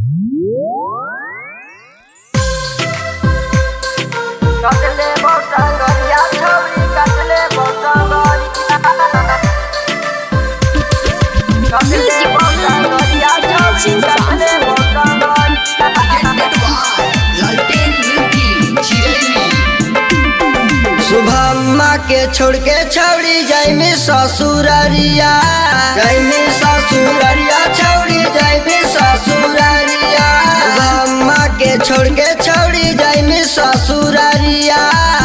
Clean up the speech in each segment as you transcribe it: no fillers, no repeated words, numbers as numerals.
कटले बौटंगरिया छौरी कटले बौटंगरिया कटले बौटंगरिया छौरी कटले बौटंगरिया सुभम्मा के छोड़ के छौरी जाइमी ससुररिया छौरी जाइमी ससुररिया सुभम्मा के छोड़ के छौरी जाइमी ससुररिया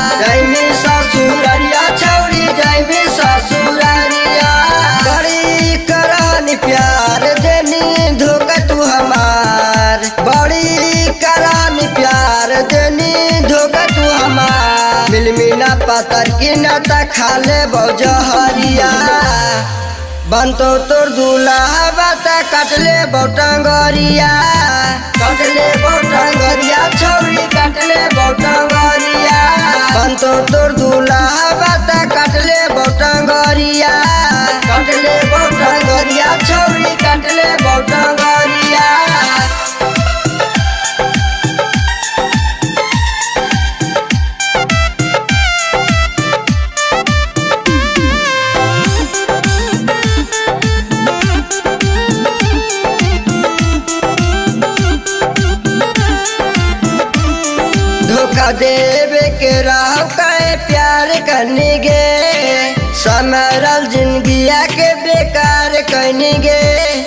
छौरी जाइमी ससुररिया बड़ी करहनी प्यार देनी धोखा तू हमार बड़ी करहनी प्यार देनी धोखा तू हमार मिलमिला पातर की नाता खाले बौजहरिया बनतो तोर दूल्हा बाता कटले बौटंगरिया छौरी कटले बौटंगरिया बनतो तोर दूल्हा बाता कटले बौटंगरिया छौरी कटले बौटंगरिया धोखा देवे के राह काहे प्यार करने गे समरल जिंदगिया के बेकार करने गे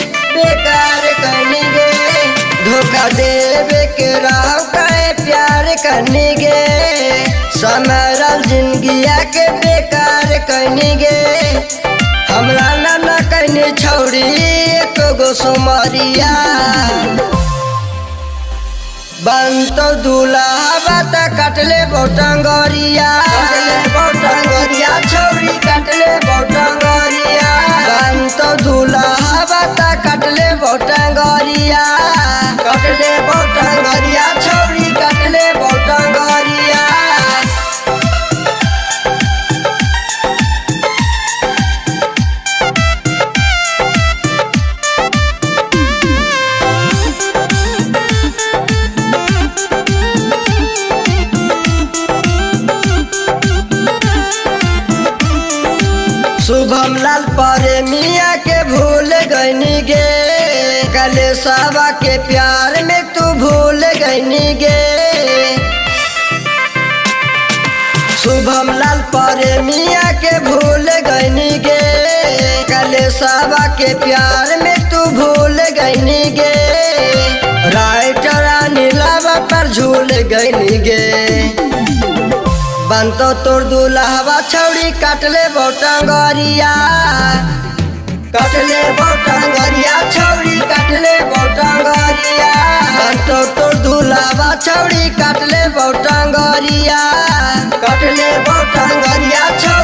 धोखा देवे के राह काहे प्यार करने गे समरल जिंदगिया के बेकार करने गे हमरा ना कहने छौरी एको गो सुमरिया बनतो दूल्हा बाता कटले बौटंगरिया छौरी कटले बौटंगरिया बनतो दूल्हा बाता कटले बौटंगरिया छौरी कटले बौटंगरिया शुभम लाल प्रेमिया के भूल गईनी गे कलेशवा के प्यार में तू भूल गईनी गे शुभम लाल प्रेमिया के भूल गईनी गे कलेशवा के प्यार में तू भूल गईनी गे राइटर नीलावा पर झूल गईनी गे बनतो तोर दूल्हा छौरी कटले बौटंगरिया छौरी कटले बौटंगरिया बनतो तोर दूल्हा छौरी कटले बौटंगरिया छौरी